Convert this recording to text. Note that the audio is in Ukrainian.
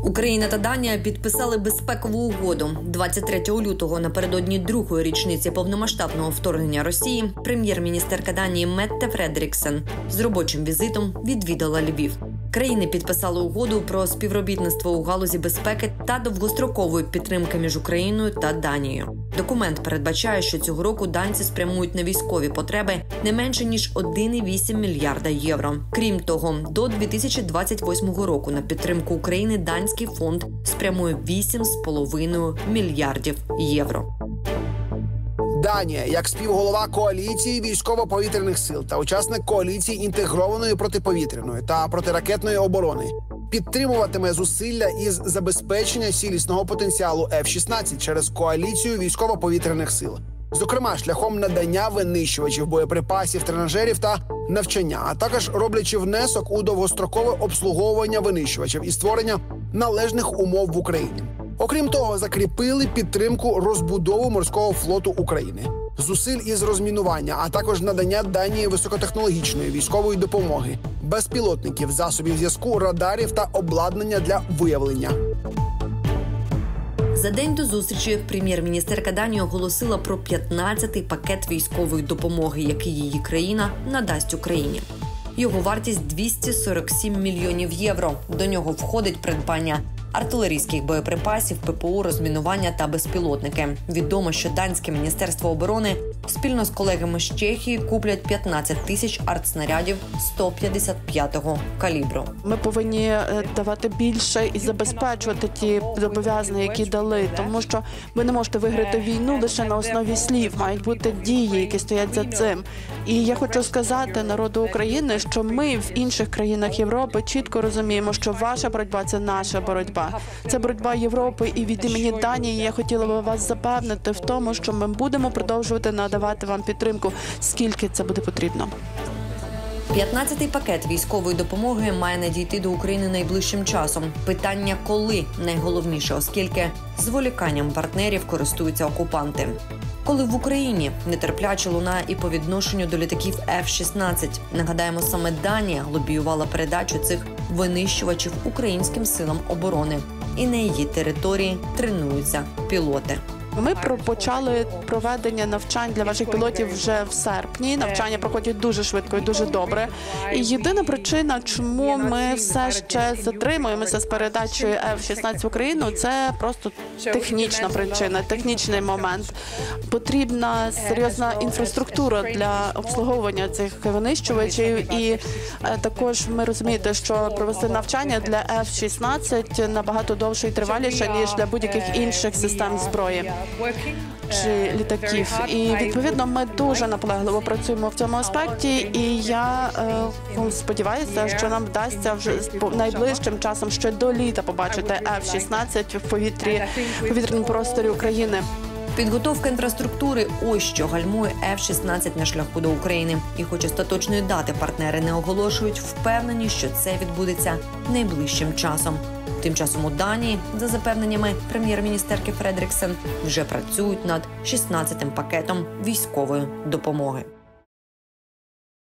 Україна та Данія підписали безпекову угоду. 23 лютого, напередодні другої річниці повномасштабного вторгнення Росії, прем'єр-міністерка Данії Метте Фредріксен з робочим візитом відвідала Львів. Країни підписали угоду про співробітництво у галузі безпеки та довгострокової підтримки між Україною та Данією. Документ передбачає, що цього року данці спрямують на військові потреби не менше, ніж 1,8 мільярда євро. Крім того, до 2028 року на підтримку України Данський фонд спрямує 8,5 мільярдів євро. Данія, як співголова коаліції військово-повітряних сил та учасник коаліції інтегрованої протиповітряної та протиракетної оборони, підтримуватиме зусилля із забезпечення цілісного потенціалу F-16 через коаліцію військово-повітряних сил. Зокрема, шляхом надання винищувачів, боєприпасів, тренажерів та навчання, а також роблячи внесок у довгострокове обслуговування винищувачів і створення належних умов в Україні. Окрім того, закріпили підтримку розбудови морського флоту України, зусиль із розмінування, а також надання Данії високотехнологічної військової допомоги, безпілотників, засобів зв'язку, радарів та обладнання для виявлення. За день до зустрічі прем'єр-міністерка Данії оголосила про 15-й пакет військової допомоги, який її країна надасть Україні. Його вартість – 247 мільйонів євро. До нього входить придбання артилерійських боєприпасів, ППО, розмінування та безпілотники. Відомо, що Данське міністерство оборони спільно з колегами з Чехії куплять 15 тисяч артснарядів 155-го калібру. Ми повинні давати більше і забезпечувати ті зобов'язання, які дали, тому що ви не можете виграти війну лише на основі слів, мають бути дії, які стоять за цим. І я хочу сказати народу України, що ми в інших країнах Європи чітко розуміємо, що ваша боротьба – це наша боротьба. Це боротьба Європи, і від імені Данії я хотіла би вас запевнити в тому, що ми будемо продовжувати надавати вам підтримку, скільки це буде потрібно. 15-й пакет військової допомоги має надійти до України найближчим часом. Питання «коли» найголовніше, оскільки зволіканням партнерів користуються окупанти. Коли в Україні нетерпляче лунає і по відношенню до літаків F-16. Нагадаємо, саме Данія лобіювала передачу цих винищувачів українським силам оборони. І на її території тренуються пілоти. Ми почали проведення навчань для ваших пілотів вже в серпні. Навчання проходять дуже швидко і дуже добре. І єдина причина, чому ми все ще затримуємося з передачею F-16 в Україну, це просто технічна причина, технічний момент. Потрібна серйозна інфраструктура для обслуговування цих винищувачів. І також ми розумієте, що провести навчання для F-16 набагато довше і триваліше, ніж для будь-яких інших систем зброї чи літаків. І, відповідно, ми дуже наполегливо працюємо в цьому аспекті, і я сподіваюся, що нам вдасться вже найближчим часом ще до літа побачити F-16 в повітряному просторі України. Підготовка інфраструктури – ось що гальмує F-16 на шляху до України. І хоч остаточної дати партнери не оголошують, впевнені, що це відбудеться найближчим часом. Тим часом у Данії, за запевненнями прем'єр-міністерки Фредріксен, вже працюють над 16-м пакетом військової допомоги.